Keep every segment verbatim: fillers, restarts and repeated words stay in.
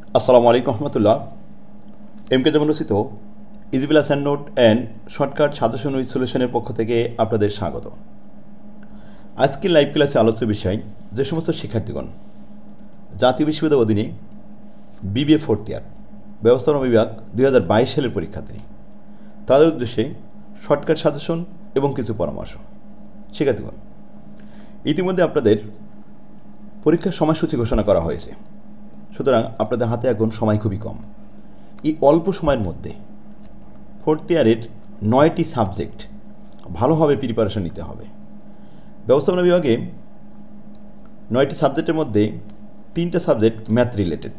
আসসালামু আলাইকুম রহমতুল্লাহ। এম কে জমনসিত easy plus hand note and shortcut suggestion with সলিউশনের পক্ষ থেকে আপনাদের স্বাগত। আজকের লাইভ ক্লাসে আলোচ্য বিষয় যে সমস্ত শিক্ষার্থীগণ জাতীয় বিশ্ববিদ্যালয়ের অধীনে বিবিএ ফোর্থ ইয়ার ব্যবস্থাপনা বিভাগ দুই হাজার বাইশ সালের পরীক্ষার্থী তাদের উদ্দেশ্যে শর্টকাট সাজেশন এবং কিছু পরামর্শ। শিক্ষার্থীগণ, ইতিমধ্যে আপনাদের পরীক্ষার সময়সূচি ঘোষণা করা হয়েছে, সুতরাং আপনাদের হাতে এখন সময় খুবই কম। এই অল্প সময়ের মধ্যে ফোর্থ ইয়ারের নয়টি সাবজেক্ট ভালোভাবে প্রিপারেশন নিতে হবে। ব্যবস্থাপনা বিভাগে নয়টি সাবজেক্টের মধ্যে তিনটা সাবজেক্ট ম্যাথ রিলেটেড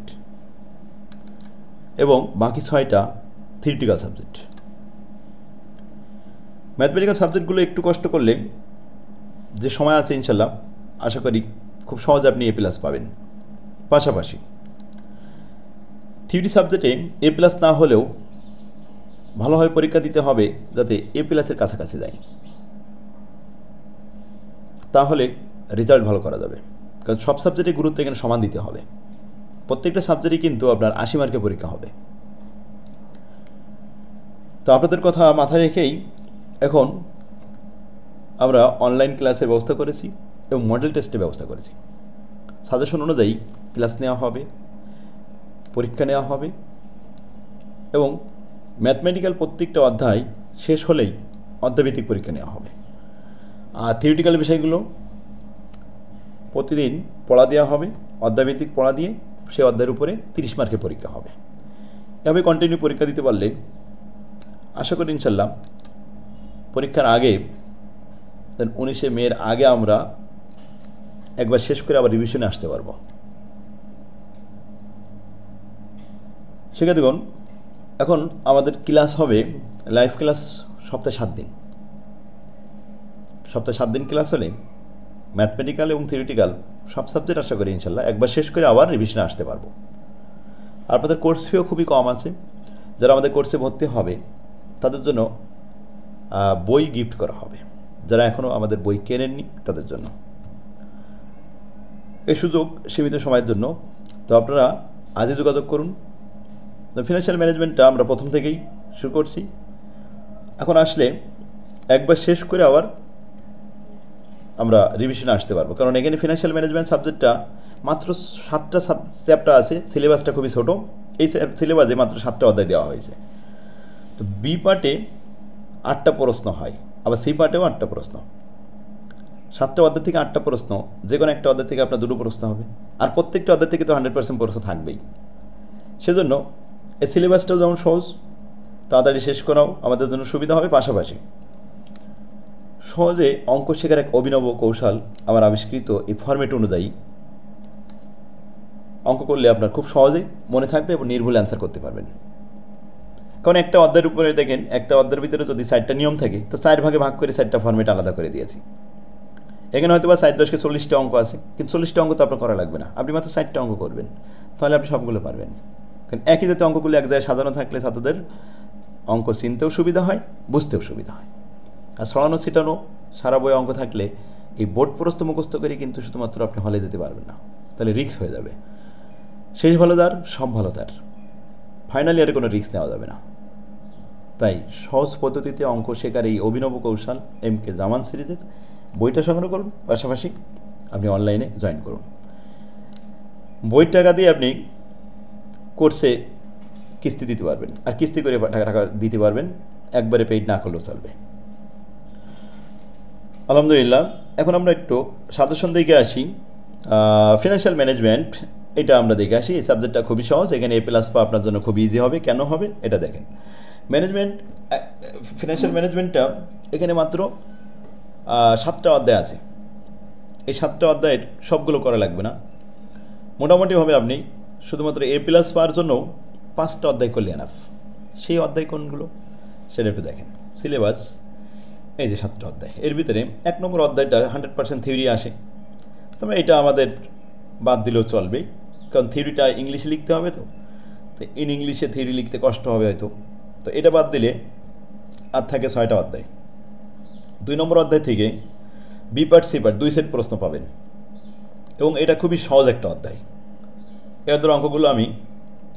এবং বাকি ছয়টা থিওরিটিক্যাল সাবজেক্ট। ম্যাথমেটিক্যাল সাবজেক্টগুলো একটু কষ্ট করলে যে সময় আছে ইনশাল্লাহ আশা করি খুব সহজে আপনি এ প্লাস পাবেন। পাশাপাশি থিওরি সাবজেক্টে এ প্লাস না হলেও ভালোভাবে পরীক্ষা দিতে হবে যাতে এ প্লাসের কাছাকাছি যায়, তাহলে রেজাল্ট ভালো করা যাবে। কারণ সব সাবজেক্টে গুরুত্ব এখানে সমান দিতে হবে। প্রত্যেকটা সাবজেক্টই কিন্তু আপনার আশি মার্কের পরীক্ষা হবে। তো আপনাদের কথা মাথায় রেখেই এখন আমরা অনলাইন ক্লাসের ব্যবস্থা করেছি এবং মডেল টেস্টের ব্যবস্থা করেছি। সাজেশন অনুযায়ী ক্লাস নেওয়া হবে, পরীক্ষা নেওয়া হবে এবং ম্যাথমেটিক্যাল প্রত্যেকটা অধ্যায় শেষ হলেই অধ্যায়ভিত্তিক পরীক্ষা নেওয়া হবে। আর থিওরিটিক্যাল বিষয়গুলো প্রতিদিন পড়া দেওয়া হবে, অধ্যায়ভিত্তিক পড়া দিয়ে সেই অধ্যায়ের উপরে তিরিশ মার্কের পরীক্ষা হবে। এভাবে কন্টিনিউ পরীক্ষা দিতে পারলে আশা করি ইনশাল্লাহ পরীক্ষার আগে উনিশে মের আগে আমরা একবার শেষ করে আবার রিভিশনে আসতে পারবো। শিক্ষার্থীগণ, এখন আমাদের ক্লাস হবে লাইভ ক্লাস সপ্তাহে সাত দিন। সপ্তাহে সাত দিন ক্লাস হলে ম্যাথমেটিক্যাল এবং থিওরিটিক্যাল সব সাবজেক্ট আশা করি ইনশাল্লাহ একবার শেষ করে আবার রিভিশনে আসতে পারবো। আর আপনাদের কোর্স ফিও খুবই কম আছে। যারা আমাদের কোর্সে ভর্তি হবে তাদের জন্য বই গিফট করা হবে, যারা এখনও আমাদের বই কেনেননি তাদের জন্য। এই সুযোগ সীমিত সময়ের জন্য, তো আপনারা আজই যোগাযোগ করুন। ফিনান্সিয়াল ম্যানেজমেন্টটা আমরা প্রথম থেকেই শুরু করছি। এখন আসলে একবার শেষ করে আবার আমরা রিভিশনে আসতে পারবো, কারণ এখানে ফিনান্সিয়াল ম্যানেজমেন্ট সাবজেক্টটা মাত্র সাতটা সাব চ্যাপ্টার আছে, সিলেবাসটা খুবই ছোটো। এই সিলেবাসে মাত্র সাতটা অধ্যায় দেওয়া হয়েছে। তো বি পার্টে আটটা প্রশ্ন হয়, আবার সি পার্টেও আটটা প্রশ্ন। সাতটা অধ্যায় থেকে আটটা প্রশ্ন, যে কোনো একটা অধ্যায় থেকে আপনার দুটো প্রশ্ন হবে। আর প্রত্যেকটা অধ্যায় থেকে তো হান্ড্রেড পার্সেন্ট প্রশ্ন থাকবেই। সেজন্য এই সিলেবাসটাও যেমন সহজ, তাড়াতাড়ি শেষ করাও আমাদের জন্য সুবিধা হবে। পাশাপাশি সহজে অঙ্ক শেখার এক অভিনব কৌশল আমার আবিষ্কৃত এই ফরম্যাট অনুযায়ী অঙ্ক করলে আপনার খুব সহজেই মনে থাকবে এবং নির্ভুল অ্যান্সার করতে পারবেন। কারণ একটা অধ্যায়ের উপরে দেখেন, একটা অধ্যায়ের ভিতরে যদি চারটা নিয়ম থাকে তো চার ভাগে ভাগ করে চারটা ফরম্যাট আলাদা করে দিয়েছি। এখানে হয়তো বা সাত দশকে চল্লিশটা অঙ্ক আছে, কিন্তু চল্লিশটা অঙ্ক তো আপনার করা লাগবে না, আপনি মাত্র চারটা অঙ্ক করবেন, তাহলে আপনি সবগুলো পারবেন। কারণ একই জাতীয় অঙ্কগুলো এক জায়গায় সাজানো থাকলে ছাত্রদের অঙ্ক চিনতেও সুবিধা হয়, বুঝতেও সুবিধা হয়। আর ছড়ানো ছিটানো সারা বই অঙ্ক থাকলে এই বোর্ড প্রস্ত মুখস্থ করে কিন্তু শুধুমাত্র আপনি হলে যেতে পারবেন না, তাহলে রিস্ক হয়ে যাবে। শেষ ভালো তার, সব ভালো তার, ফাইনাল ইয়ারে কোনো রিস্ক নেওয়া যাবে না। তাই সহজ পদ্ধতিতে অঙ্ক শেখার এই অভিনব কৌশল এম কে জামান সিরিজের বইটা সংগ্রহ করুন, পাশাপাশি আপনি অনলাইনে জয়েন করুন। বইয়ের টাকা দিয়ে আপনি কোর্সে কিস্তি দিতে পারবেন, আর কিস্তি করে টাকা টাকা দিতে পারবেন, একবারে পেইড না করলেও চলবে। আলহামদুলিল্লাহ, এখন আমরা একটু সাজেশন দেখে আসি। ফিনান্সিয়াল ম্যানেজমেন্ট এটা আমরা দেখে আসি। এই সাবজেক্টটা খুবই সহজ, এখানে এ প্লাস পাওয়া আপনার জন্য খুব ইজি হবে। কেন হবে এটা দেখেন। ম্যানেজমেন্ট ফিনান্সিয়াল ম্যানেজমেন্টটা এখানে মাত্র সাতটা অধ্যায় আছে। এই সাতটা অধ্যায়ের সবগুলো করা লাগবে না, মোটামুটিভাবে আপনি শুধুমাত্র এ প্লাস পাওয়ার জন্য পাঁচটা অধ্যায় করলে এনাফ। সেই অধ্যায় কোনগুলো সেটা একটু দেখেন। সিলেবাস এই যে সাতটা অধ্যায়, এর ভিতরে এক নম্বর অধ্যায়টা হান্ড্রেড পার্সেন্ট থিওরি আসে, তবে এটা আমাদের বাদ দিলেও চলবে, কারণ থিওরিটা ইংলিশে লিখতে হবে। তো তো ইন ইংলিশে থিওরি লিখতে কষ্ট হবে হয়তো, তো এটা বাদ দিলে আর থাকে ছয়টা অধ্যায়। দুই নম্বর অধ্যায় থেকে বি পার্ট সি পার্ট দুই সেট প্রশ্ন পাবেন এবং এটা খুবই সহজ একটা অধ্যায়। এর ধর অঙ্কগুলো আমি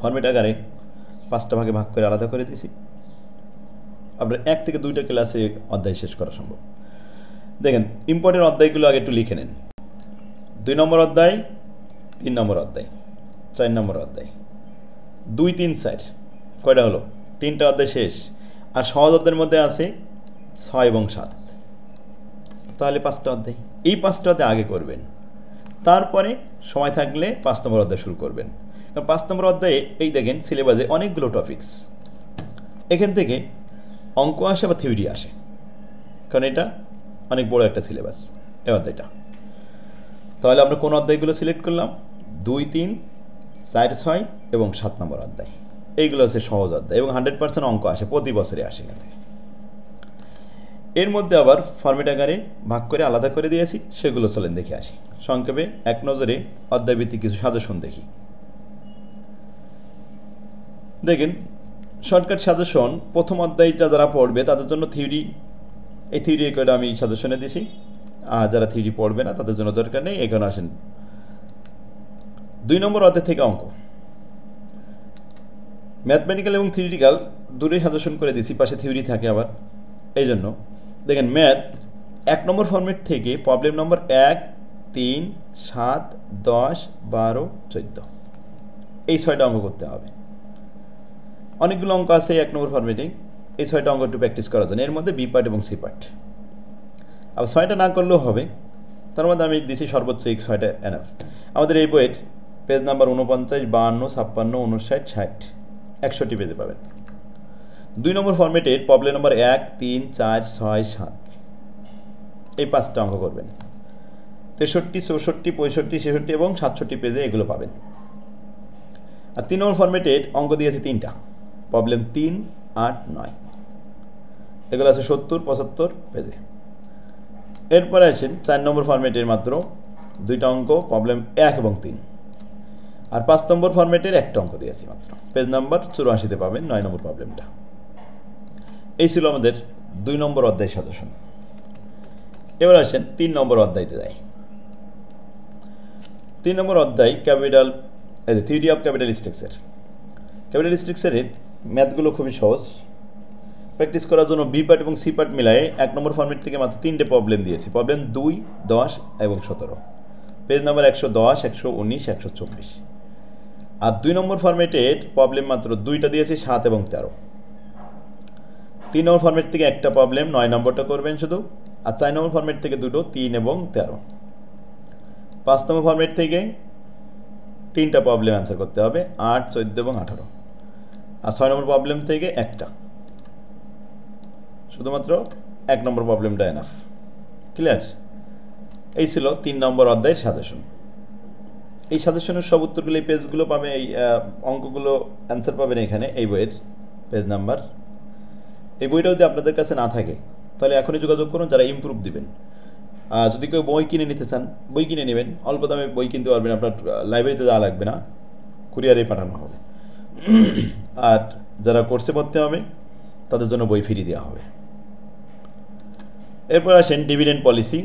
ফর্মেট আকারে পাঁচটা ভাগে ভাগ করে আলাদা করে দিয়েছি। আপনার এক থেকে দুইটা ক্লাসে অধ্যায় শেষ করা সম্ভব। দেখেন ইম্পর্টেন্ট অধ্যায়গুলো আগে একটু লিখে নেন। দুই নম্বর অধ্যায়, তিন নম্বর অধ্যায়, চার নম্বর অধ্যায়, দুই তিন চার কয়টা হলো? তিনটা অধ্যায় শেষ। আর সহজ অধ্যায়ের মধ্যে আছে ছয় এবং সাত, তাহলে পাঁচটা অধ্যায়। এই পাঁচটা অধ্যায় আগে করবেন, তারপরে সময় থাকলে পাঁচ নম্বর অধ্যায় শুরু করবেন। কারণ পাঁচ নম্বর অধ্যায়ে এই দেখেন সিলেবাসে অনেকগুলো টপিকস, এখান থেকে অঙ্ক আসে বা থিওরি আসে, কারণ এটা অনেক বড় একটা সিলেবাস এই অধ্যায়টা। তাহলে আমরা কোন অধ্যায়গুলো সিলেক্ট করলাম? দুই তিন চার ছয় এবং সাত নম্বর অধ্যায়। এইগুলো হচ্ছে সহজ অধ্যায় এবং হান্ড্রেড পার্সেন্ট অঙ্ক আসে, প্রতি বছরে আসে এখান থেকে। এর মধ্যে আবার ফর্মেট আকারে ভাগ করে আলাদা করে দিয়েছি, সেগুলো চলেন দেখে আসি। সংক্ষেপে এক নজরে অধ্যায়ভিত্তিক কিছু সাজেশন দেখি। দেখেন শর্টকাট সাজেশন, প্রথম অধ্যায়টা যারা পড়বে তাদের জন্য থিওরি, এই থিওরি করে আমি সাজেশনে দিছি। আর যারা থিওরি পড়বে না তাদের জন্য দরকার নেই, এখানে আসেন। দুই নম্বর অধ্যায় থেকে অঙ্ক, ম্যাথমেটিক্যাল এবং থিওরিটিক্যাল দুটোই সাজেশন করে দিছি, পাশে থিওরি থাকে আবার। এই জন্য দেখেন ম্যাথ এক নম্বর ফর্মেট থেকে প্রবলেম নম্বর এক, তিন, সাত, দশ, বারো, চোদ্দ, এই ছয়টা অঙ্ক করতে হবে। অনেকগুলো অঙ্ক আছে এক নম্বর ফর্মেটে, এই ছয়টা অঙ্ক একটু প্র্যাকটিস করার জন্য। এর মধ্যে বি পার্ট এবং সি পার্ট, আবার ছয়টা না করলেও হবে, তার মধ্যে আমি দিছি সর্বোচ্চ এই ছয়টা এনাফ। আমাদের এই বইয়ের পেজ নাম্বার উনপঞ্চাশ, বাহান্ন, ছাপ্পান্ন, উনষাট, ষাট, একষট্টি পেজে পাবেন। দুই নম্বর ফর্মেটের প্রবলেম নম্বর এক, তিন, চার, ছয়, সাত, এই পাঁচটা অঙ্ক করবেন। তেষট্টি, চৌষট্টি, পঁয়ষট্টি, ছেষট্টি এবং সাতষট্টি পেজে এগুলো পাবেন। আর তিন নম্বর ফর্মেটের অঙ্ক দিয়েছি তিনটা, প্রবলেম তিন, আট, নয়, এগুলো আছে সত্তর, পঁচাত্তর পেজে। এরপরে আসেন চার নম্বর ফর্মেটের মাত্র দুইটা অঙ্ক, প্রবলেম এক এবং তিন। আর পাঁচ নম্বর ফর্মেটের একটা অঙ্ক দিয়েছি মাত্র, পেজ নাম্বার চুরাশিতে পাবেন নয় নম্বর প্রবলেমটা। এই ছিল আমাদের দুই নম্বর অধ্যায় সাজেশন। এবার আসেন তিন নম্বর অধ্যায়তে যাই। তিন নম্বর অধ্যায় ক্যাপিটাল, এই যে theory of capital structure. Capital স্ট্রাকচারের ম্যাথগুলো খুবই সহজ, প্র্যাকটিস করার জন্য বি পার্ট এবং সি পার্ট মিলায়ে এক নম্বর ফর্মেট থেকে মাত্র তিনটে প্রবলেম দিয়েছি, প্রবলেম দুই, দশ এবং সতেরো, পেজ নাম্বার একশো দশ, একশো উনিশ, একশো চব্বিশ। আর দুই নম্বর ফর্মেটের প্রবলেম মাত্র দুইটা দিয়েছি, সাত এবং তেরো। তিন নম্বর ফর্মেট থেকে একটা প্রবলেম, নয় নম্বরটা করবেন শুধু। আর চার নম্বর ফর্মেট থেকে দুটো, তিন এবং তেরো। পাঁচ নম্বর ফর্মেট থেকে তিনটা প্রবলেম অ্যান্সার করতে হবে, আট, চোদ্দ এবং আঠারো। আর ছয় নম্বর প্রবলেম থেকে একটা, শুধুমাত্র এক নম্বর প্রবলেমটা এনাফ। ক্লিয়ার? এই ছিল তিন নম্বর অধ্যায়ের সাজেশন। এই সাজেশনের সব উত্তরগুলো, এই পেজগুলো পাবে, এই অঙ্কগুলো অ্যান্সার পাবেন এখানে এই বইয়ের পেজ নাম্বার। এই বইটা যদি আপনাদের কাছে না থাকে তাহলে এখনই যোগাযোগ করুন, যারা ইমপ্রুভ দিবেন। যদি কেউ বই কিনে নিতে চান, বই কিনে নেবেন, অল্প দামে বই কিনতে পারবেন, আপনার লাইব্রেরিতে যাওয়া লাগবে না, কুরিয়ারে পাঠানো হবে। আর যারা কোর্সে পড়তে হবে তাদের জন্য বই ফ্রি দেওয়া হবে। এরপর আসেন ডিভিডেন্ড পলিসি।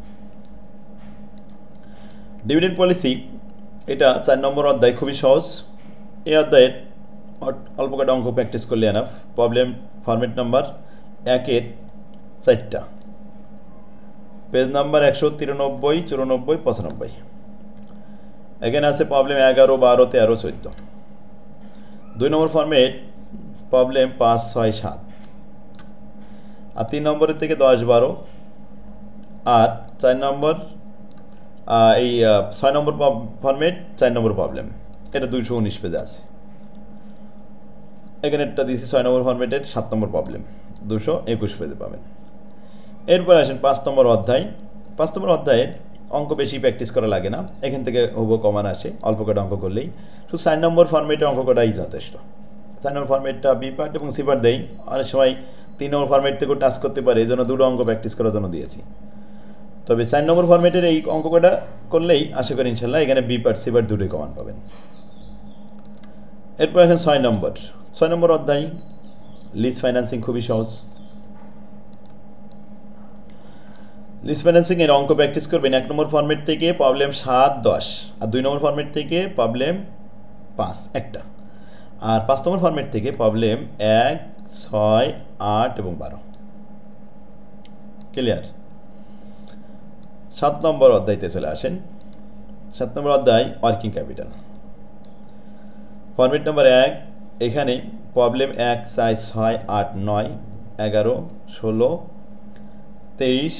ডিভিডেন্ড পলিসি এটা চার নম্বর অধ্যায়, খুবই সহজ। এই অধ্যায়ের অল্প কটা অঙ্ক প্র্যাকটিস করলে এনাফ। প্রবলেম ফরম্যাট নাম্বার একের চারটা, পেজ নাম্বার একশো তিরানব্বই, চুরানব্বই, পঁচানব্বই। এখানে আছে প্রবলেম এগারো, বারো, তেরো, চোদ্দো। দুই নম্বর ফর্মেট প্রবলেম পাঁচ, ছয়, সাত। আর তিন নম্বরের থেকে দশ, বারো। আর চার নম্বর এই ছয় নম্বর ফর্মেট চার নম্বর প্রবলেম, এটা দুইশো উনিশ পেজে আছে। এখানে একটা দিয়েছি ছয় নম্বর ফর্মেটের সাত নম্বর প্রবলেম, দুশো একুশ পেজে পাবেন। এরপর আসেন পাঁচ নম্বর অধ্যায়। পাঁচ নম্বর অধ্যায়ের অঙ্ক বেশি প্র্যাকটিস করা লাগে না, এখান থেকে হুবহু কমান আসে, অল্প কটা অঙ্ক করলেই। শুধু চার নম্বর ফর্মেটে অঙ্ক কটাই যথেষ্ট। চার নম্বর ফর্মেটটা বি পার্ট এবং সি পার্ট দেই, অনেক সময় তিন নম্বর ফর্মেট থেকেও টাচ করতে পারে, এই জন্য দুটো অঙ্ক প্র্যাকটিস করার জন্য দিয়েছি। তবে চার নম্বর ফর্মেটের এই অঙ্ক কটা করলেই আশা করি ইনশাল্লাহ এখানে বি পার্ট সি পার্ট দুটোই কমান পাবেন। এরপর আসেন ছয় নম্বর। ছয় নম্বর অধ্যায় লিজ ফাইন্যান্সিং, খুবই সহজ। লিজ ফাইন্যান্সিং এর অঙ্ক প্র্যাকটিস করবেন এক নম্বর ফর্মেট থেকে প্রবলেম সাত, দশ। আর দুই নম্বর ফর্মেট থেকে প্রবলেম পাঁচ, একটা। আর পাঁচ নম্বর ফরম্যাট থেকে প্রবলেম এক, ছয়, আট এবং বারো। ক্লিয়ার? সাত নম্বর অধ্যায়তে চলে আসেন। সাত নম্বর অধ্যায় ওয়ার্কিং ক্যাপিটাল। ফরম্যাট নাম্বার এক, এখানে প্রবলেম এক, চার, ছয়, আট, নয়, এগারো, ষোলো, তেইশ,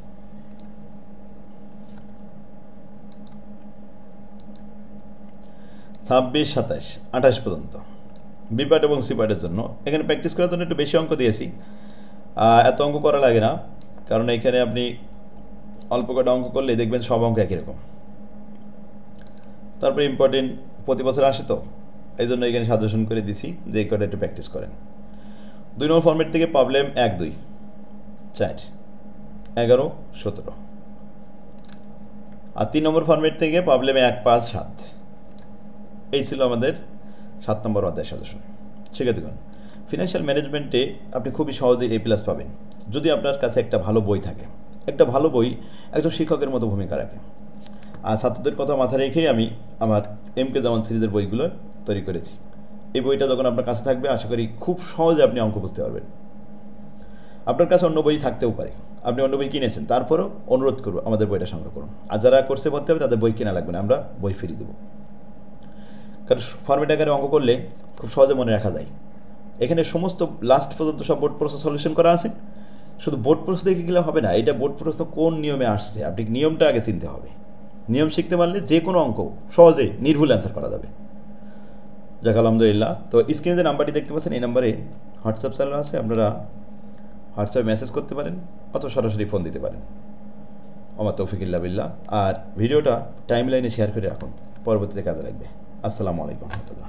ছাব্বিশ, সাতাশ, আঠাশ পর্যন্ত বি পার্ট এবং সি পার্টের জন্য। এখানে প্র্যাকটিস করার জন্য একটু বেশি অঙ্ক দিয়েছি, এত অঙ্ক করা লাগে না, কারণ এখানে আপনি অল্প কটা অঙ্ক করলে দেখবেন সব অঙ্ক একই রকম। তারপরে ইম্পর্টেন্ট প্রতি বছর আসে, তো এই জন্য এখানে সাজেশন করে দিছি যে এই কটা একটু প্র্যাকটিস করেন। দুই নম্বর ফরম্যাট থেকে প্রবলেম এক, দুই, চার, এগারো, সতেরো। আর তিন নম্বর ফরম্যাট থেকে প্রবলেম এক, পাঁচ, সাত। এই ছিল আমাদের সাত নম্বর অধ্যায় সাজেশন। ঠিক আছে, দেখুন ফিনান্সিয়াল ম্যানেজমেন্টে আপনি খুবই সহজেই এ প্লাস পাবেন যদি আপনার কাছে একটা ভালো বই থাকে। একটা ভালো বই একজন শিক্ষকের মতো ভূমিকা রাখে। আর ছাত্রদের কথা মাথায় রেখেই আমি আমার এম কে জামান সিরিজের বইগুলো তৈরি করেছি। এই বইটা যখন আপনার কাছে থাকবে, আশা করি খুব সহজে আপনি অঙ্ক বুঝতে পারবেন। আপনার কাছে অন্য বই থাকতেও পারে, আপনি অন্য বই কিনেছেন, তারপরেও অনুরোধ করব আমাদের বইটা সংগ্রহ করুন। আর যারা কোর্সে ভর্তি হবে তাদের বই কেনা লাগবে না, আমরা বই ফিরিয়ে দেবো। কারণ ফরম্যাট আকারে অঙ্ক করলে খুব সহজে মনে রাখা যায়। এখানে সমস্ত লাস্ট পর্যন্ত সব বোর্ড প্রশ্ন সলিউশন করা আছে। শুধু বোর্ড প্রশ্ন দেখে গেলে হবে না, এটা বোর্ড প্রশ্ন কোন নিয়মে আসছে আপনি নিয়মটা আগে চিনতে হবে। নিয়ম শিখতে পারলে যে কোনো অঙ্ক সহজে নির্ভুল অ্যান্সার করা যাবে। যাক আলহামদুলিল্লাহ। তো স্ক্রিনে যে নাম্বারটি দেখতে পাচ্ছেন, এই নাম্বারে হোয়াটসঅ্যাপ চালু আছে, আপনারা হোয়াটসঅ্যাপে মেসেজ করতে পারেন অথবা সরাসরি ফোন দিতে পারেন। আমার তৌফিকুল্লাহ বিল্লাহ। আর ভিডিওটা টাইম লাইনে শেয়ার করে রাখুন, পরবর্তীতে কাজে লাগবে। আসসালামু আলাইকুম রহমতুল্লাহ।